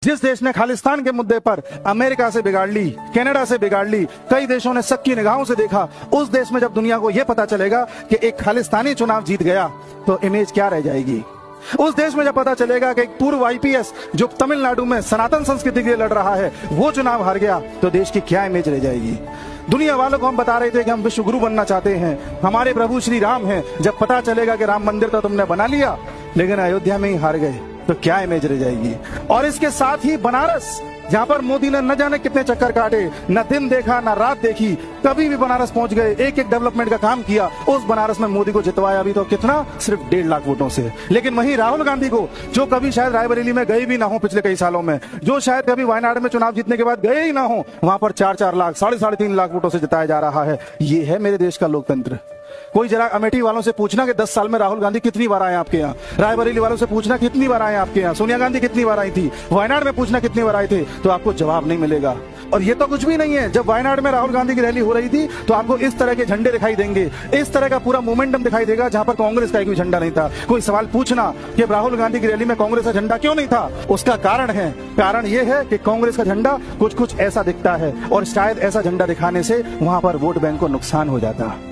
जिस देश ने खालिस्तान के मुद्दे पर अमेरिका से बिगाड़ ली, कनाडा से बिगाड़ ली, कई देशों ने शक की निगाहों से देखा, उस देश में जब दुनिया को यह पता चलेगा कि एक खालिस्तानी चुनाव जीत गया तो इमेज क्या रह जाएगी। उस देश में जब पता चलेगा कि एक पूर्व आईपीएस जो तमिलनाडु में सनातन संस्कृति के लिए लड़ रहा है वो चुनाव हार गया तो देश की क्या इमेज रह जाएगी। दुनिया वालों को हम बता रहे थे कि हम विश्व गुरु बनना चाहते हैं, हमारे प्रभु श्री राम हैं, जब पता चलेगा कि राम मंदिर तो तुमने बना लिया लेकिन अयोध्या में ही हार गए तो क्या इमेज रह जाएगी। और इसके साथ ही बनारस, जहां पर मोदी ने न जाने कितने चक्कर काटे, न दिन देखा न रात देखी, कभी भी बनारस पहुंच गए, एक एक डेवलपमेंट का काम किया, उस बनारस में मोदी को जितवाया अभी तो कितना, सिर्फ 1.5 लाख वोटों से। लेकिन वहीं राहुल गांधी को, जो कभी शायद रायबरेली में गए भी ना हो पिछले कई सालों में, जो शायद कभी वायनाड में चुनाव जीतने के बाद गए ही ना हो, वहां पर 4-4 लाख, 3.5 लाख वोटों से जिताया जा रहा है। ये है मेरे देश का लोकतंत्र। कोई जरा अमेठी वालों से पूछना कि 10 साल में राहुल गांधी कितनी बार आए आपके यहाँ, रायबरेली वालों से पूछना कितनी बार आए आपके यहाँ, सोनिया गांधी कितनी बार आई थी, वायनाड में पूछना कितनी बार आए थे, तो आपको जवाब नहीं मिलेगा। और ये तो कुछ भी नहीं है, जब वायनाड में राहुल गांधी की रैली हो रही थी तो आपको इस तरह के झंडे दिखाई देंगे, इस तरह का पूरा मोमेंटम दिखाई देगा जहां पर कांग्रेस का एक भी झंडा नहीं था। कोई सवाल पूछना कि राहुल गांधी की रैली में कांग्रेस का झंडा क्यों नहीं था, उसका कारण यह है कि कांग्रेस का झंडा कुछ ऐसा दिखता है और शायद ऐसा झंडा दिखाने से वहां पर वोट बैंक को नुकसान हो जाता।